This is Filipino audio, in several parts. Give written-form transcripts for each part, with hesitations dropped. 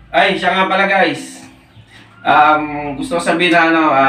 Ay, siya nga pala guys. Gusto ko sabihin na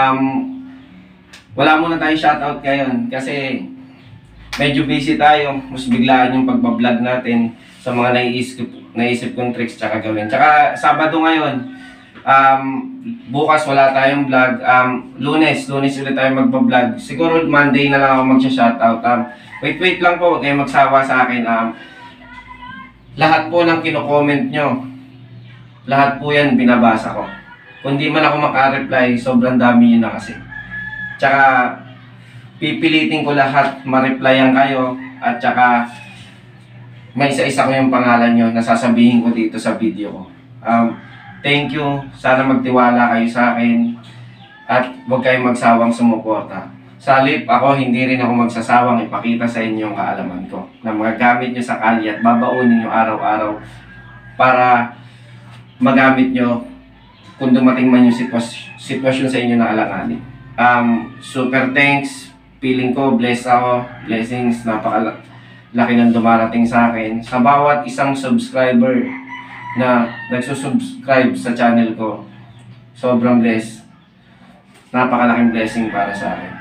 wala muna tayong shoutout ngayon kasi medyo busy tayo. Mas biglaan yung pagbablog natin sa mga naisip kong tricks tsaka gawin. Tsaka Sabado ngayon, bukas wala tayong vlog. Lunes ulit tayo magbablog. Siguro Monday na lang ako magsha-shoutout. Wait lang po, huwag kayong magsawa sa akin. Lahat po ng kino-comment nyo, lahat po yan binabasa ko. Kung di man ako maka-reply, sobrang dami yun na kasi. Tsaka, pipilitin ko lahat ma-replyan kayo at tsaka may isa-isa ko yung pangalan nyo na sasabihin ko dito sa video ko. Thank you. Sana magtiwala kayo sa akin at huwag kayong magsawang sumuporta. Sa halip, ako hindi rin ako magsasawang ipakita sa inyo ang kaalaman ko na magagamit nyo sa kalye at babaunin nyo araw-araw para magamit nyo kung dumating man yung sitwasyon sa inyo na alanganin. Super thanks. Feeling ko blessed ako. Blessings, napakalaki ng dumarating sa akin. Sa bawat isang subscriber na nagsusubscribe sa channel ko, sobrang blessed. Napakalaking blessing para sa akin.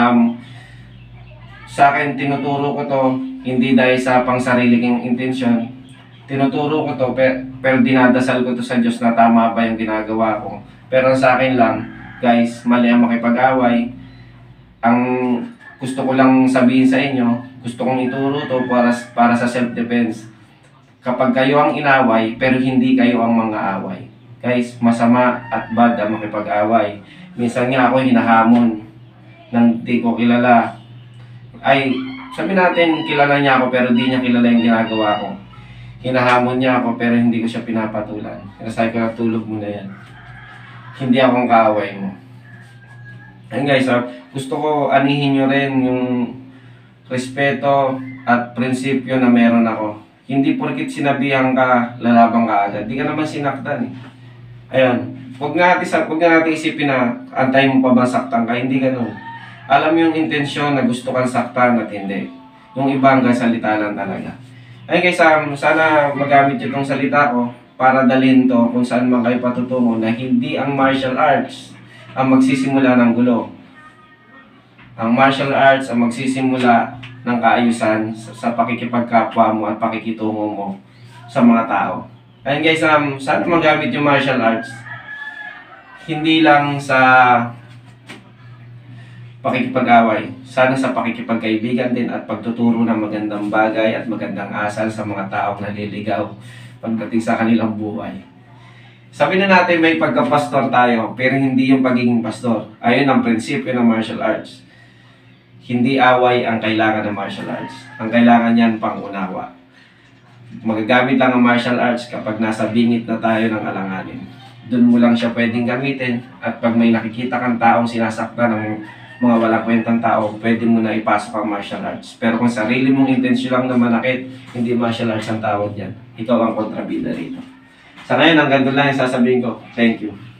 Sa akin, tinuturo ko to hindi dahil sa pangsarili kong intensyon. Tinuturo ko to pero dinadasal ko to sa Diyos na tama ba yung ginagawa ko. Pero sa akin lang, guys, mali ang makipag-away. Ang gusto ko lang sabihin sa inyo, gusto kong ituro to para sa self-defense. Kapag kayo ang inaway pero hindi kayo ang mga away, guys, masama at bad ang makipag-away. Minsan nga ako hinahamon nang di ko kilala. Ay, sabi natin kilala niya ako pero di niya kilala yung ginagawa ko. Hinahamon niya ako pero hindi ko siya pinapatulan. Kinasabi ko na tulog mo na yan. Hindi akong kaaway mo. Ayun guys, gusto ko anihin nyo rin yung respeto at prinsipyo na meron ako. Hindi porkit sinabihan ka, lalabang ka agad. Di ka naman sinaktan eh. Ayun. Huwag nga natin isipin na antay mo pa bang saktan ka. Hindi ganun. Alam yung intensyon na gusto kang saktan at hindi. Yung iba hanggang salita lang talaga. Ayun guys, sana magamit itong salita ko para dalhin to kung saan man kayo patutungo na hindi ang martial arts ang magsisimula ng gulo. Ang martial arts ang magsisimula ng kaayusan sa pakikipagkapwa mo at pakikitungo mo sa mga tao. Ayun guys, sana magamit yung martial arts hindi lang sa pakikipag-away, sana sa pakikipagkaibigan din at pagtuturo ng magandang bagay at magandang asal sa mga taong naliligaw pagdating sa kanilang buhay. Sabi na natin may pagkapastor tayo, pero hindi yung pagiging pastor. Ayun ang prinsipyo ng martial arts. Hindi away ang kailangan ng martial arts. Ang kailangan niyan pangunawa. Magagamit lang ang martial arts kapag nasa bingit na tayo ng alanganin. Doon mo lang siya pwedeng gamitin at pag may nakikita kang taong sinasaktan ng mga walang kwentang tao, pwede mo na ipasok ang martial arts. Pero kung sarili mong intensyon lang na manakit, hindi martial arts ang tawag yan. Ikaw ang kontrabida rito. Sa ngayon, hanggang doon lang yung sasabihin ko. Thank you.